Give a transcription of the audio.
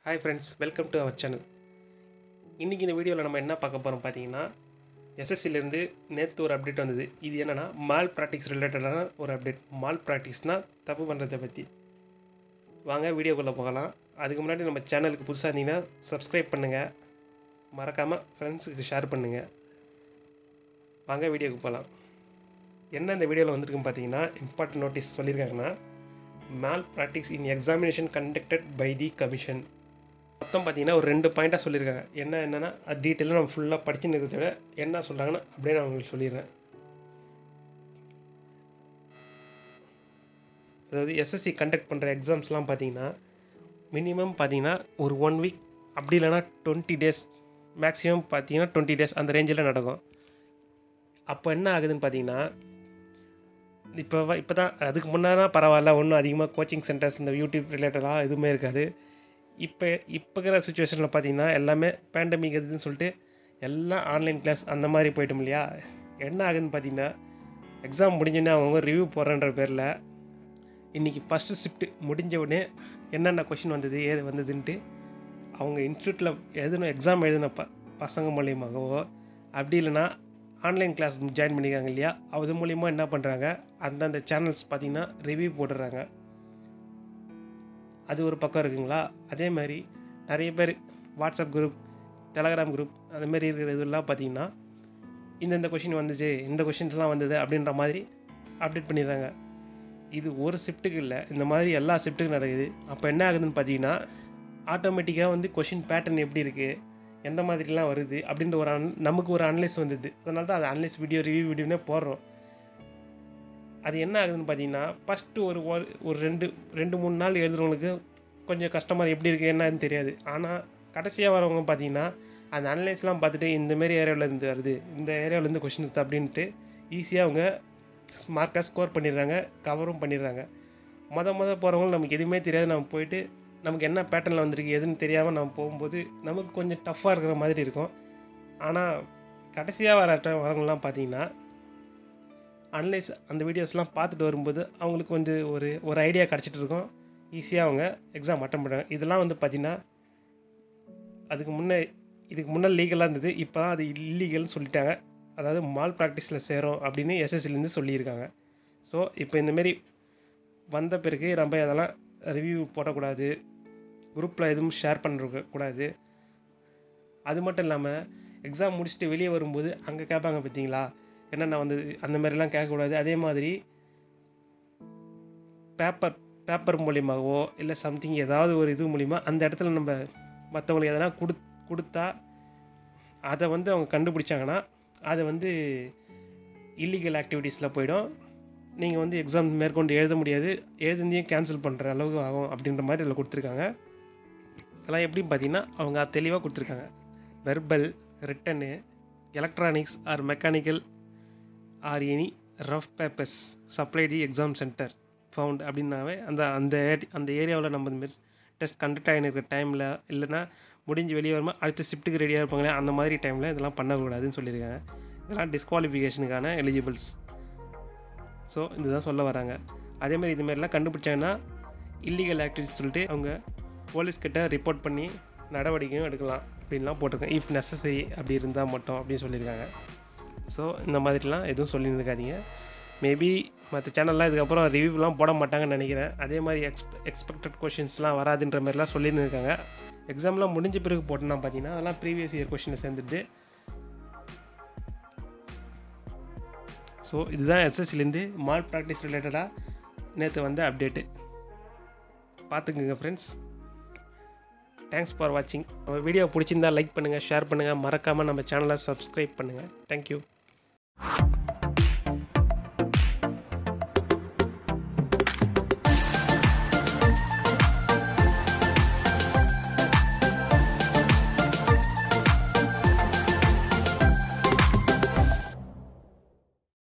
Hi friends, welcome to our channel. இன்னைக்கு இந்த வீடியோவில் நம்ம என்ன பார்க்க போகிறோம் பார்த்தீங்கன்னா எஸ்எஸ்சிலேருந்து நேற்று ஒரு அப்டேட் வந்தது. இது என்னென்னா மால் ப்ராக்டிஸ் ரிலேட்டடான ஒரு அப்டேட். மால் ப்ராக்டிஸ்னால் தப்பு பண்ணுறதை பற்றி. வாங்க வீடியோக்குள்ளே போகலாம். அதுக்கு முன்னாடி நம்ம சேனலுக்கு புதுசாக இருந்தீங்கன்னா சப்ஸ்கிரைப் பண்ணுங்கள், மறக்காமல் ஃப்ரெண்ட்ஸுக்கு ஷேர் பண்ணுங்கள். வாங்க வீடியோக்கு போகலாம். என்ன இந்த வீடியோவில் வந்திருக்குன்னு பார்த்தீங்கன்னா இம்பார்ட்டன்ட் நோட்டீஸ் சொல்லியிருக்காங்கன்னா malpractice in examination conducted by the commission. மொத்தம் பார்த்தீங்கன்னா ஒரு 2 பாயிண்ட்டாக சொல்லியிருக்காங்க. என்னென்னா அது டீட்டெயிலாக நம்ம ஃபுல்லாக படிச்சுன்னு இருக்கிறத விட என்ன சொல்கிறாங்கன்னா அப்படியே நான் உங்களுக்கு சொல்லிடுறேன். அதாவது எஸ்எஸ்சி கண்டக்ட் பண்ணுற எக்ஸாம்ஸ்லாம் பார்த்தீங்கன்னா மினிமம் பார்த்தீங்கன்னா ஒரு 1 வீக் அப்படி இல்லைனா 20 டேஸ், மேக்ஸிமம் பார்த்தீங்கன்னா 20 டேஸ் அந்த ரேஞ்சில் நடக்கும். அப்போ என்ன ஆகுதுன்னு பார்த்தீங்கன்னா இப்போ தான் அதுக்கு முன்னாடி பரவாயில்ல, ஒன்றும் அதிகமாக கோச்சிங் சென்டர்ஸ் இந்த யூடியூப் ரிலேட்டடாக எதுவுமே இருக்காது. இப்போ இருக்கிற சுச்சுவேஷனில் பார்த்தீங்கன்னா எல்லாமே பேண்டமிக் எதுன்னு சொல்லிட்டு எல்லாம் ஆன்லைன் கிளாஸ் அந்த மாதிரி போய்ட்டோம் இல்லையா. என்ன ஆகுதுன்னு பார்த்தீங்கன்னா எக்ஸாம் முடிஞ்சோடனே அவங்க ரிவ்யூ போடுறன்ற பேரில் இன்றைக்கி ஃபஸ்ட்டு ஷிஃப்ட்டு முடிஞ்ச உடனே என்னென்ன கொஷின் வந்தது ஏது வந்ததுன்ட்டு அவங்க இன்ஸ்டியூட்டில் எக்ஸாம் எழுதின பசங்க மூலியமாகவோ அப்படி இல்லைன்னா ஆன்லைன் கிளாஸ் ஜாயின் பண்ணியிருக்காங்க இல்லையா, அது மூலிமா என்ன பண்ணுறாங்க, அந்தந்த சேனல்ஸ் பார்த்திங்கன்னா ரிவ்யூ போட்டுடுறாங்க. அது ஒரு பக்கம் இருக்குங்களா. அதே மாதிரி நிறைய பேர் வாட்ஸ்அப் குரூப், டெலகிராம் குரூப் அந்த மாதிரி இருக்கிற இதெல்லாம் பார்த்திங்கன்னா இந்தந்த கொஷின் வந்துச்சு, இந்த கொஷின்ஸ்லாம் வந்தது அப்படின்ற மாதிரி அப்டேட் பண்ணிடுறாங்க. இது ஒரு ஷிஃப்ட்டுக்கு இல்லை, இந்த மாதிரி எல்லா ஷிஃப்ட்டுக்கும் நடக்குது. அப்போ என்ன ஆகுதுன்னு பார்த்தீங்கன்னா ஆட்டோமேட்டிக்காக கொஷின் பேட்டர்ன் எப்படி இருக்குது, எந்த மாதிரிலாம் வருது அப்படின்ற நமக்கு ஒரு அனலைஸ் வந்தது. அதனால தான் அது அனலைஸ் வீடியோ ரிவ்யூ வீடியோனே போடுறோம். அது என்ன ஆகுதுன்னு பார்த்தீங்கன்னா ஃபஸ்ட்டு ஒரு 2-3 நாள் எழுதுறவங்களுக்கு கொஞ்சம் கஷ்டமாக எப்படி இருக்குது என்னன்னு தெரியாது. ஆனால் கடைசியாக வரவங்க பார்த்தீங்கன்னா அந்த அனலைஸ்லாம் பார்த்துட்டு இந்தமாரி ஏரியாவிலேருந்து வருது, இந்த ஏரியாவிலேருந்து கொஷின்ஸ் அப்படின்ட்டு ஈஸியாக அவங்க மார்க்காக ஸ்கோர் பண்ணிடுறாங்க, கவரும் பண்ணிடுறாங்க. மொதல் போகிறவங்களும் நமக்கு எதுவுமே தெரியாது. நம்ம போயிட்டு நமக்கு என்ன பேட்டர்னில் வந்திருக்கு எதுன்னு தெரியாமல் நம்ம போகும்போது நமக்கு கொஞ்சம் டஃப்பாக இருக்கிற மாதிரி இருக்கும். ஆனால் கடைசியாக வரவங்கலாம் பார்த்தீங்கன்னா அனலைஸ் அந்த வீடியோஸ்லாம் பார்த்துட்டு வரும்போது அவங்களுக்கு ஒரு ஐடியா கிடச்சிட்டு இருக்கும். ஈஸியாக அவங்க எக்ஸாம் அட்டன் பண்ணுறாங்க. இதெல்லாம் பார்த்திங்கன்னா இதுக்கு முன்னே லீகலாக இருந்தது, இப்போ தான் அது இல்லீகல்னு சொல்லிட்டாங்க. அதாவது மால் ப்ராக்டிஸில் சேரும் அப்படின்னு எஸ்எஸ்சிலேருந்து சொல்லியிருக்காங்க. ஸோ இப்போ இந்தமாரி வந்த பிறகு நம்ம அதெல்லாம் ரிவ்யூ போடக்கூடாது, குரூப்பில் எதுவும் ஷேர் பண்ணக்கூடாது. அது மட்டும் இல்லாமல் எக்ஸாம் முடிச்சுட்டு வெளியே வரும்போது அங்கே கேட்பாங்க பார்த்தீங்களா என்னென்ன வந்தது, அந்த மாதிரிலாம் கேட்கக்கூடாது. அதே மாதிரி பேப்பர் மூலியமாகவோ இல்லை சம்திங் ஏதாவது ஒரு இது மூலிமா அந்த இடத்துல நம்ம மற்றவங்களுக்கு எதனா கொடுத்தா அதை அவங்க கண்டுபிடிச்சாங்கன்னா அதை இல்லீகல் ஆக்டிவிட்டீஸில் போயிடும். நீங்கள் எக்ஸாம் மேற்கொண்டு எழுத முடியாது, எழுதியும் கேன்சல் பண்ணுற அளவுக்கு ஆகும் அப்படின்ற மாதிரி அதில் கொடுத்துருக்காங்க. அதெல்லாம் எப்படின்னு பார்த்தீங்கன்னா அவங்க தெளிவாக கொடுத்துருக்காங்க. Verbal, written, electronics or mechanical or any rough papers supply the exam centre found அப்படின்னாவே அந்த ஏரியாவில் நம்ம இந்தமாரி டெஸ்ட் கண்டக்ட் ஆகிருக்கிற டைமில் இல்லைன்னா முடிஞ்சு வெளியே வரும்போது அடுத்த ஷிஃப்ட்டுக்கு ரெடியாக இருப்பாங்களே அந்த மாதிரி டைமில் இதெல்லாம் பண்ணக்கூடாதுன்னு சொல்லியிருக்காங்க. இதெல்லாம் டிஸ்குவாலிஃபிகேஷனுக்கான எலிஜிபிள்ஸ். ஸோ இதுதான் சொல்ல வராங்க. அதேமாதிரி இதுமாரிலாம் கண்டுபிடிச்சாங்கன்னா இல்லீகல் ஆக்டிவிட்டிஸ் சொல்லிட்டு அவங்க போலீஸ்கிட்ட ரிப்போர்ட் பண்ணி நடவடிக்கையும் எடுக்கலாம் அப்படின்லாம் போட்டிருக்கேன். இஃப் நெசசரி அப்படி இருந்தால் மட்டும் அப்படின்னு சொல்லியிருக்காங்க. ஸோ இந்த மாதிரிலாம் எதுவும் சொல்லியிருக்காதீங்க. மேபி மற்ற சேனல்லாம் இதுக்கப்புறம் ரிவ்யூலாம் போட மாட்டாங்கன்னு நினைக்கிறேன். அதே மாதிரி எக்ஸ்பெக்டட் கொஷின்ஸ்லாம் வராதுன்ற மாதிரிலாம் சொல்லியிருக்காங்க. எக்ஸாம்லாம் முடிஞ்ச பிறகு போட்டோன்னா பார்த்தீங்கன்னா அதெல்லாம் ப்ரீவியஸ் இயர் கொஷினை சேர்ந்துட்டு. ஸோ இதுதான் எஸ்எஸ்சிலேருந்து மால் ப்ராக்டிஸ் ரிலேட்டடாக நேற்று வந்த அப்டேட்டு. பார்த்துக்குங்க ஃப்ரெண்ட்ஸ். தேங்க்ஸ் ஃபார் வாட்சிங். நம்ம வீடியோ பிடிச்சிருந்தால் லைக் பண்ணுங்கள், ஷேர் பண்ணுங்கள், மறக்காமல் நம்ம சேனலை சப்ஸ்கிரைப் பண்ணுங்கள். தேங்க்யூ.